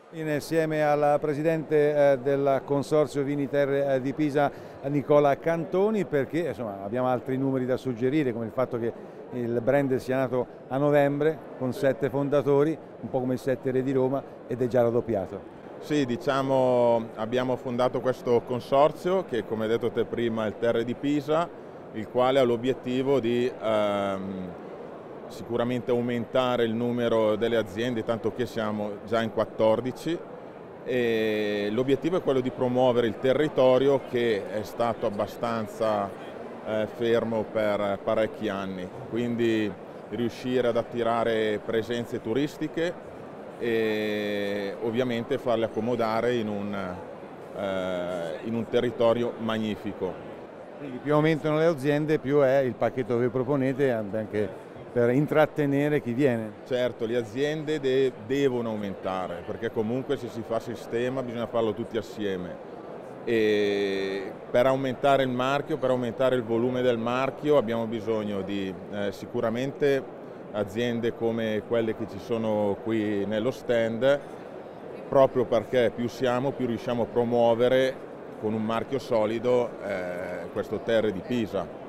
Insieme al presidente del Consorzio Vini Terre di Pisa, Nicola Cantoni, perché insomma, abbiamo altri numeri da suggerire, come il fatto che il brand sia nato a novembre con 7 fondatori, un po' come il 7 Re di Roma, ed è già raddoppiato. Sì, diciamo abbiamo fondato questo consorzio che, come hai detto te prima, è il Terre di Pisa, il quale ha l'obiettivo di sicuramente aumentare il numero delle aziende, tanto che siamo già in 14, e l'obiettivo è quello di promuovere il territorio, che è stato abbastanza fermo per parecchi anni, quindi riuscire ad attirare presenze turistiche e ovviamente farle accomodare in un territorio magnifico. Quindi più aumentano le aziende, più è il pacchetto che proponete anche per intrattenere chi viene. Certo, le aziende devono aumentare, perché comunque se si fa sistema bisogna farlo tutti assieme. E per aumentare il marchio, per aumentare il volume del marchio, abbiamo bisogno di sicuramente aziende come quelle che ci sono qui nello stand, proprio perché più siamo, più riusciamo a promuovere con un marchio solido questo Terre di Pisa.